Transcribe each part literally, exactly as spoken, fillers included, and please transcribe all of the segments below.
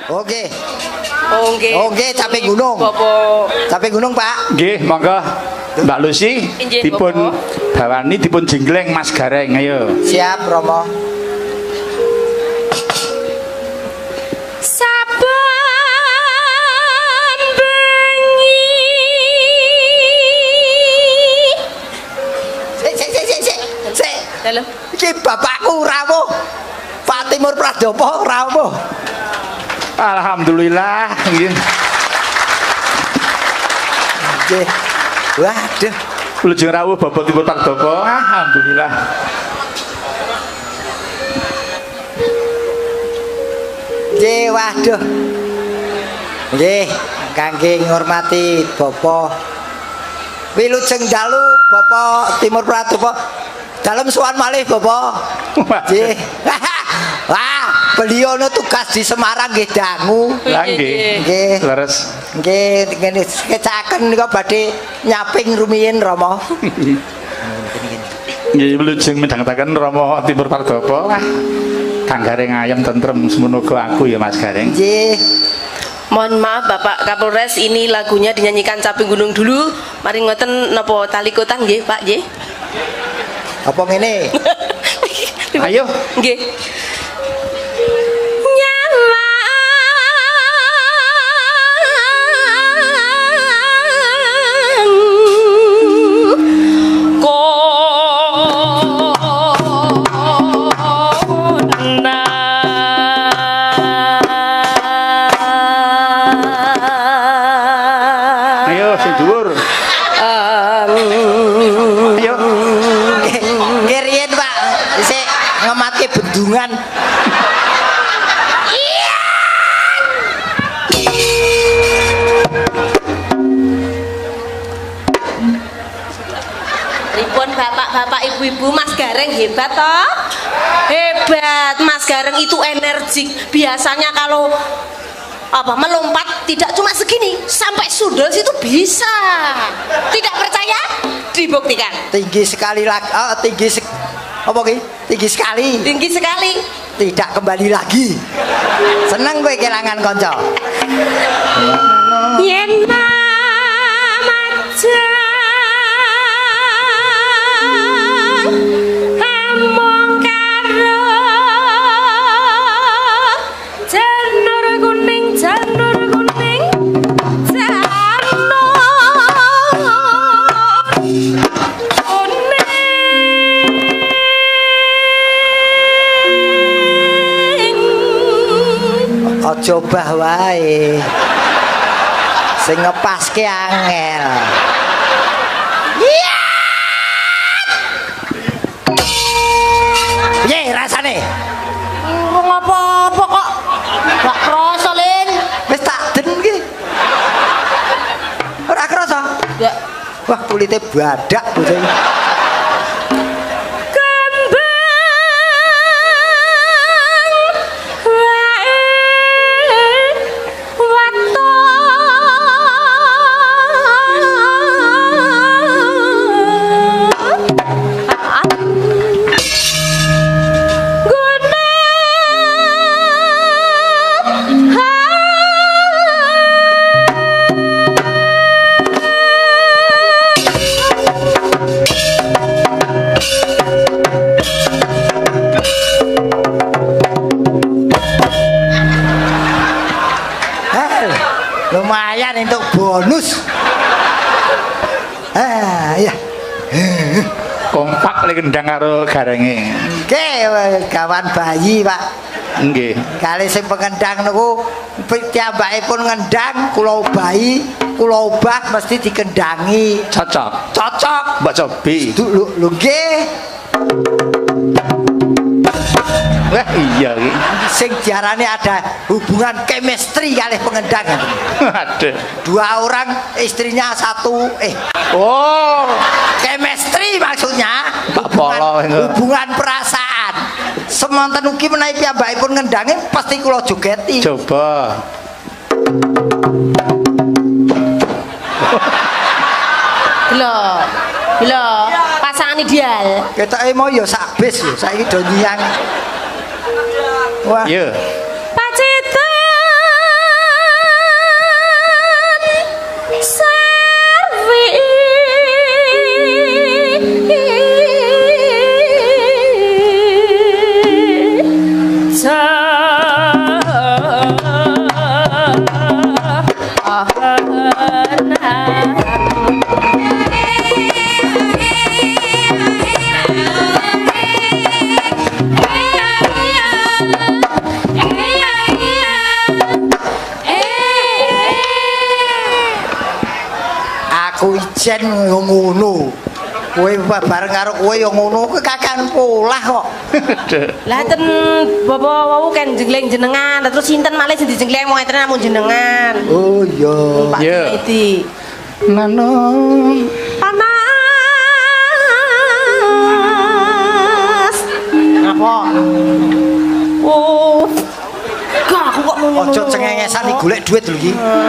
Oke. Oh nggih. Oke, capek gunung. Bapak. Capek gunung, Pak. Nggih, monggo. Mbak Lucy dipun bawani dipun jenggleng Mas Gareng, ayo. Siap, Romo. Saben bengi. Sik sik sik sik sik. Sik. Halo. Iki bapakku rawuh. Pak Timur Pradopo rawuh. Alhamdulillah, nggih. Nggih. Waduh. Lujeng rawuh Bapak Timur Pradopo. Alhamdulillah. Nggih, waduh. Nggih, kangge ngurmati Bapak. Wilujeng dalu Bapak Timur Pradopo. Dalem sowan malih Bapak. Nggih. Wah, beliau no tugas di Semarang nggih dangu. Lah nggih. Nggih. Leres. Nggih, ngene kecaken nika badhe nyaping rumiyin Rama. Nggih wilujeng midhangetaken Rama Timur Pradopo. Wah. Kang Gareng ayam tentrem semono aku ya Mas Gareng. Nggih. Mohon maaf Bapak Kapolres, ini lagunya dinyanyikan Caping Gunung dulu. Mari ngoten napa tali kotang nggih, Pak nggih. Apa ngene? Ayo. Nggih. Bendungan. Iya. Ripun bapak-bapak ibu-ibu, Mas Gareng hebat toh? Hebat, Mas Gareng itu energik. Biasanya kalau apa melompat tidak cuma segini, sampai sundel situ bisa. Tidak percaya? Dibuktikan. Tinggi sekali lagi. Oh, tinggi sek apa ki? Tinggi sekali. Tinggi sekali. Tidak kembali lagi. Seneng kowe kelangan kanca. Yen mamajan among karo janur kuning janur kuning janur coba wae sing ngepaske angel. Iya. Piye rasane? Ngomong apa-apa kok gak krasa, Lin. Wis tak den iki. Ora krasa? Enggak. Wah, kulite badak bocah iki. Lumayan untuk bonus. Ah, ya. Kompak lek kendang karo Garenge. Nggih, kawan bayi, Pak. Nggih. Kali sing pengendang niku piyambakipun ngendang, kula bayi, kula obah mesti dikendangi. Cocok. Cocok. Mbak Cobi. Lho lho nggih. Wah iya iki. Sing diarani ada hubungan chemistry kali pengendang. Aduh. Dua orang istrinya satu eh. Oh, chemistry maksudnya. Pak Hubungan, Polo. hubungan perasaan. Semonten ugi menawi piyambakipun ngendangin pasti kula jogeti. Coba. Lho. Lho, pasangan ideal. Ketoke mau ya sak bis lho, saiki do nyang. Wah. Iya. Pacitan ijen yo ngono. Kowe bareng karo kowe yo ngono, kowe kakan polah kok. Lah ten bapak wau kan jengleng jenengan, terus sinten malih sing dijengleng mau ngeten namung jenengan. Oh iya. Pak Junaidi. Nano panas. Apa? Oh. Gak aku kok ngono. Ojo cengengesan iki golek duit lho iki.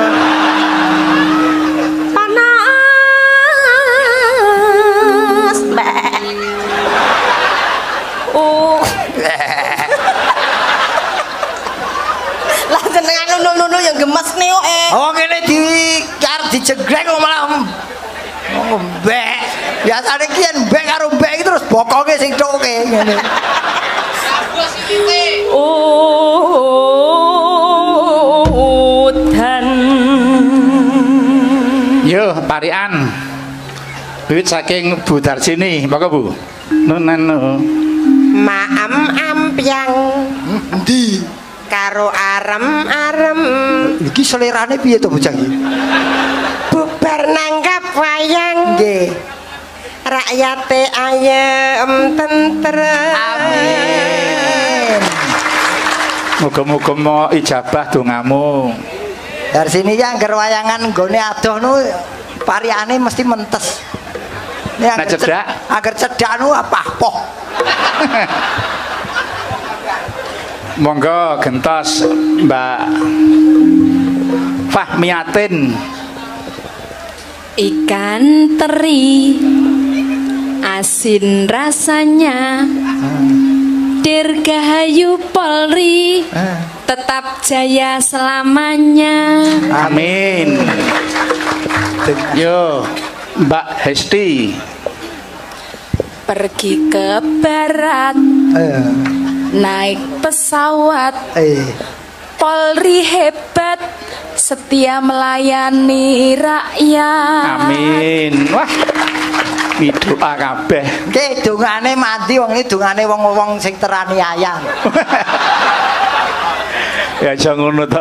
Panas. Mbak. Oh. Lah jenengan nunu-nunu yang gemes nih kok eh. Oh ngene di kar dijegreng kok malah oh mbek. Biasane ki yen mbek karo mbek iki terus bokonge sing toke ngene. Oh dan yo parian wiwit saking Bu Darjini monggo Bu nunanu maam ampyang Endi? karo arem-arem Iki selerane piye to bocah iki? bubar nanggap wayang Nggih. rakyate ayem tentrem. Amin. muga-muga mau ijabah dongamu. Dari sini ya angger wayangan nggone adoh nu pariane mesti mentes. Nek Nah, cedak. Angger cedak nu apa poh. Monggo gentos Mbak Fahmiatin. Ikan teri asin rasanya, Dirgahayu Polri tetap jaya selamanya. Amin. Yo Mbak Hesti. Pergi ke barat Eh. naik pesawat, Eh. Polri hebat setia melayani rakyat. Amin. Wah. Doa kabeh. Nggih dongane mati wong iki dongane wong-wong sing teraniaya. Ya aja ngono to.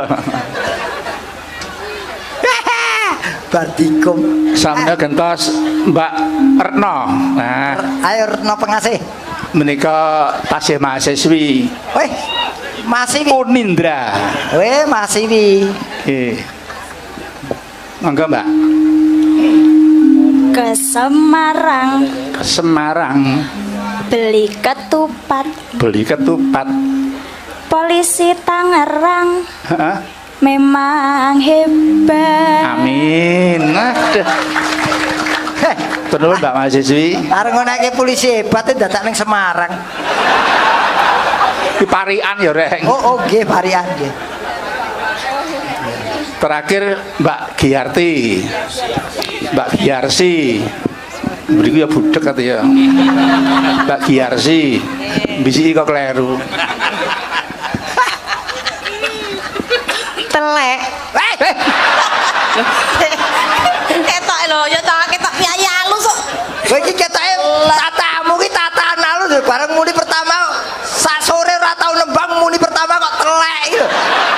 Bardikum. Sampeyan gentos Mbak Retno. Nah, Ayo Retno pengasih. menika tasih mahasiswi Weh, masih wi. Unindra. Weh, masih wi. Nggih. Monggo Mbak. Ke Semarang Ke Semarang beli ketupat, beli ketupat. polisi Tangerang Heeh. memang hebat. Amin. Aduh. Heh, Terus Mbak mahasiswi areng ngonake polisi hebat e dadak ning Semarang. di parian ya Reng. Oh, oh nggih varian nggih. Terakhir Mbak Giarti. Mbak Giarsi. Beriku ya budek kata ya. Mbak Giarsi. Bisi kok kleru. Telek. Eh, Ketok lho, ya tak ketok piye alus kok. kowe iki ketoke tatamu ki tataan alus lho, bareng muni pertama sak sore ora tau nembang muni pertama kok telek iki lho.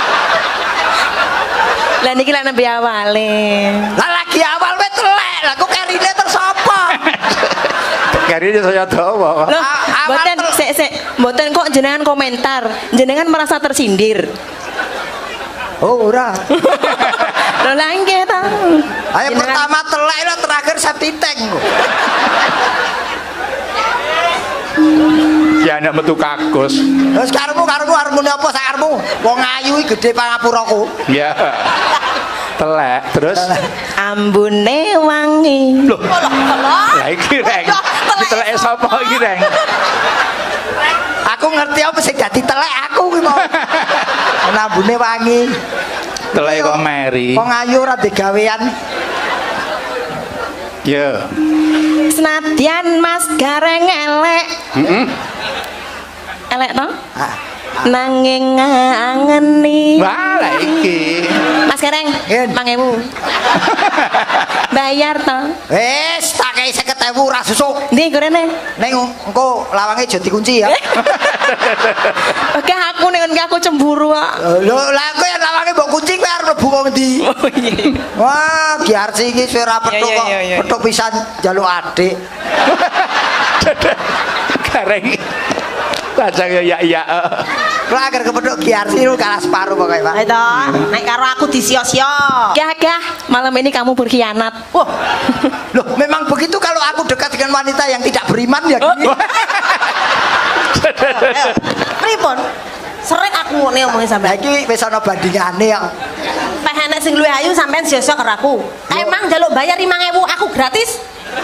Lah niki lek nembe awale. Lah lagi awal wis telek, lah kok kerine terus apa? Kari saya dawa. Loh, A- awal mboten ter- sik sik, mboten kok jenengan komentar. Jenengan merasa tersindir. Oh, ora. Lho lah nggih ta. Ayo Jenengan- pertama telek lah terakhir safety tank. Ya anak metu kakus. Terus karemu karemu armune apa sak karemu? Wong ayu iki gedhe pangapuraku. Ya. Telek terus. Ambune wangi. Loh. Lah iki Reng. Iki teleke sapa iki Reng? Aku ngerti apa sing dadi telek aku kuwi mau. Nambune wangi. Teleke kok meri. Wong ayu ora digawean. Ya. Senadyan Mas Gareng elek. Heeh. Elek to? Ah, Nanging ngangeni. Wah, lah iki. Mas Gareng, Yen. lima ribu. Bayar to. wis tak kei seket ewu ora susuk. Ndi gorene? Ning engko lawange aja dikunci ya. Oke aku ning aku cemburu kok. Lho, lah kowe yen lawange mbok kunci kowe arep mlebu wong ndi. Oh iya. Wah, Giarsi iki wis ora petuk Iya, kok. iya, iya. Petuk pisan njaluk adik. Gareng. Lajang ya ya iya. Kalau agar kepeduk Giarsi lu kalah separuh pokoknya, Pak. Ayo toh, nek karo aku disio-sio. Gah gah, malam ini kamu berkhianat. Wah. Loh, memang begitu kalau aku dekat dengan wanita yang tidak beriman ya gini. Ayo, pripun? Sering aku ngene omongin sampean. Lagi wis ana bandingane yang Peh enek sing luwih ayu sampean sio-sio karo aku. Emang njaluk bayar lima ribu aku gratis?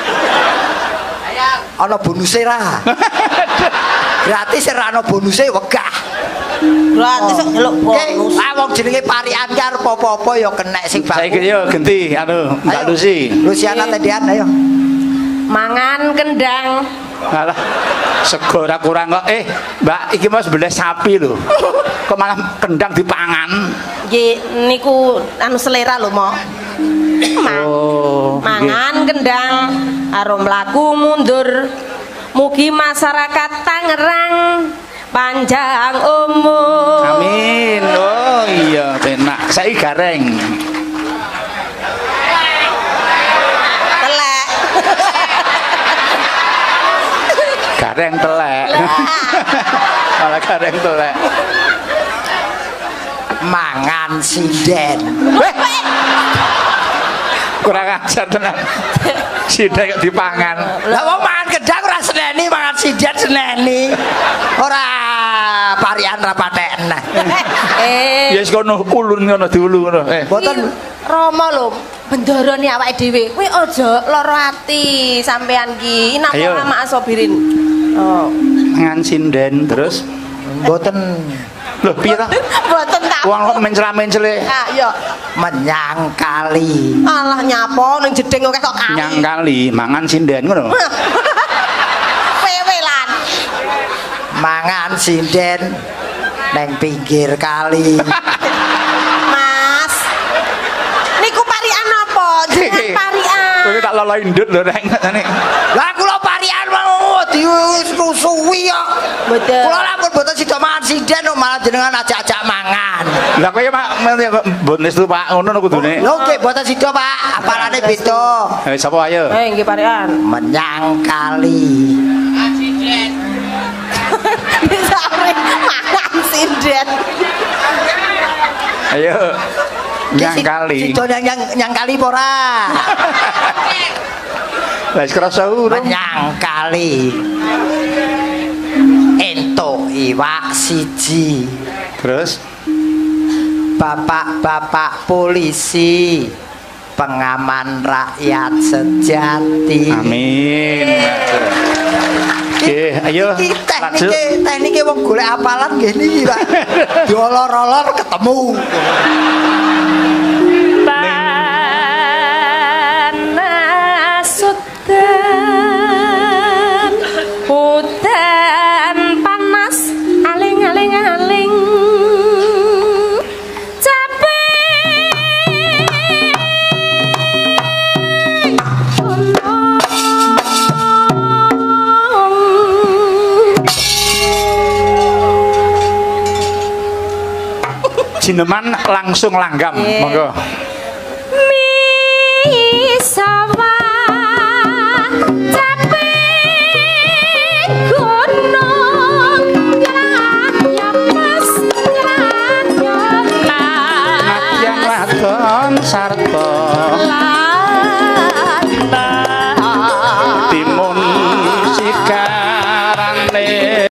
ana bonuse ra. Gratis ora ana bonuse wegah. Gratis kok njaluk bonus. Ah wong jenenge parian ki arep apa-apa ya kenek sing baku. Saiki yo genti anu Mbak Lucy. Luciana Tendian ayo. Mangan kendang. Alah sego ora kurang kok. Eh, Mbak iki mau sebelah sapi lho. Kok malah kendang dipangan? Nggih niku anu selera lho, Mo. Mang- Oh, mangan kendang karo mlaku mundur. Mugi masyarakat Tangerang panjang umur. Amin. Oh iya, enak. Saiki gareng. Telek. Gareng telek. Malah gareng telek. Mangan sinden. Kurang ajar tenan. Sidak kok dipangan. Lah wong mangan gedang ora seneni, mangan sinden seneni. Ora parian ra patek eneh. Eh, Ya wis kono ulun ngono diulu ngono. Eh. Mboten Rama lho, bendarane awake dhewe. Kuwi aja lara ati sampean ki. Inna Ayo. Allah ma'asobirin. Oh. Mangan sinden terus mboten lho piye ta? Mboten tak. Wong kok mencela-mencele Ah, ya. menyang kali. Alah nyapa ning jeding kok kok kali. nyang kali mangan sinden ngono. Pewelan. Mangan sinden neng pinggir kali. Mas. Niku parian apa? Jenengan parian. Kowe tak lolo indut lho nek ngene. Lah kula parian mau dirusuhi kok. Betul. Kula lampun mboten sida mangan sinden kok malah jenengan ajak-ajak mangan. Lah kowe mak bones tu Pak ngono kudune. Lho nggih mboten sida Pak, apalane beda. Eh sapa ayo? Eh nggih parian. Menyang kali. Sampai mangan sinden. Ayo. Nyang kali. Sida nyang nyang nyang kali apa ora? Lah wis krasa urung. Menyang kali. Entuk iwak siji. Terus Bapak-bapak polisi, pengaman rakyat sejati. amin. Oke, ayo Iki lanjut. teknike teknike wong golek apalan nggih niki, Pak. Diolor-olor ketemu. Panas udan, udan panas, aling aling aling. Capek. Jineman langsung langgam, Iya. monggo. Misawa capek gunung nyerah mas nyerah Nadyan wadon sarta timun sikarane.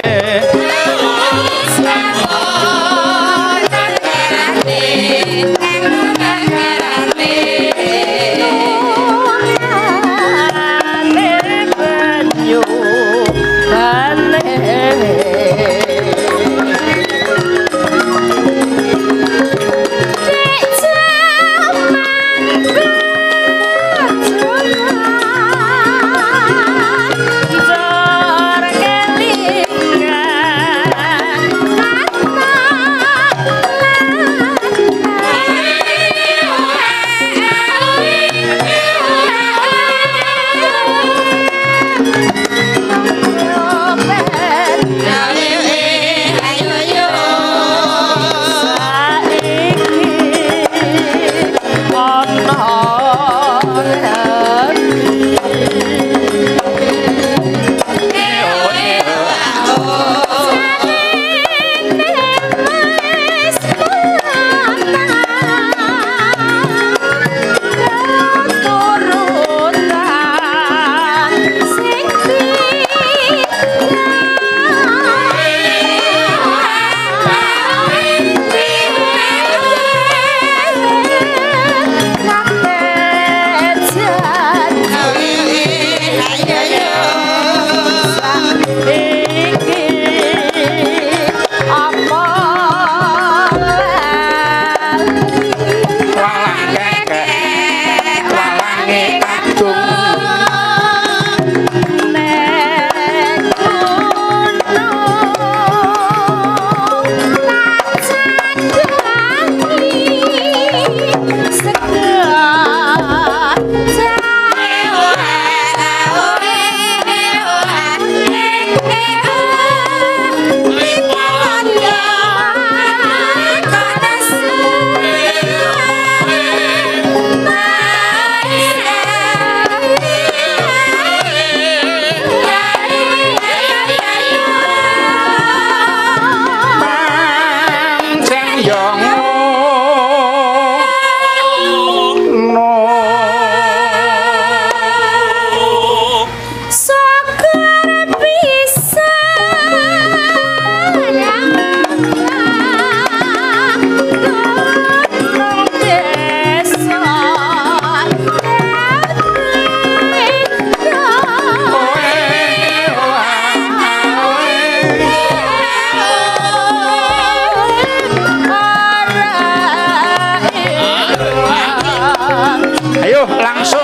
ayo langsung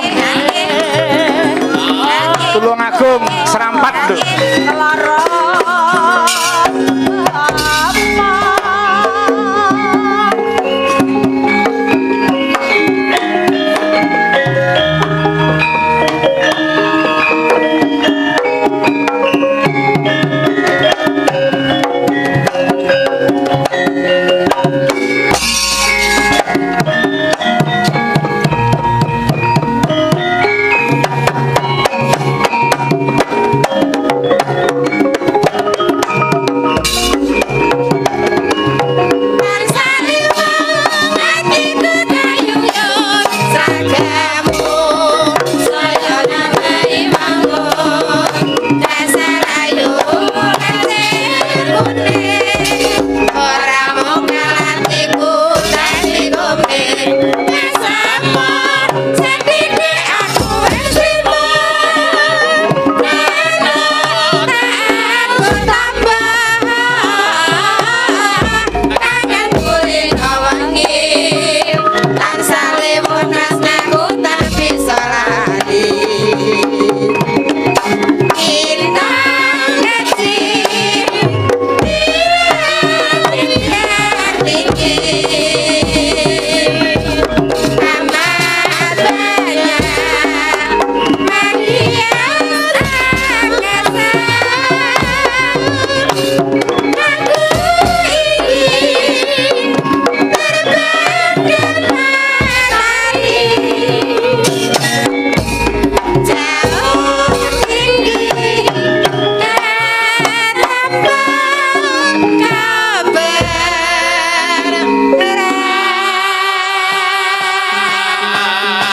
Tulung Agung Serampat lho.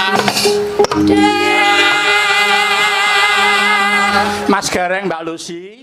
Mas Gareng, Mbak Lucy.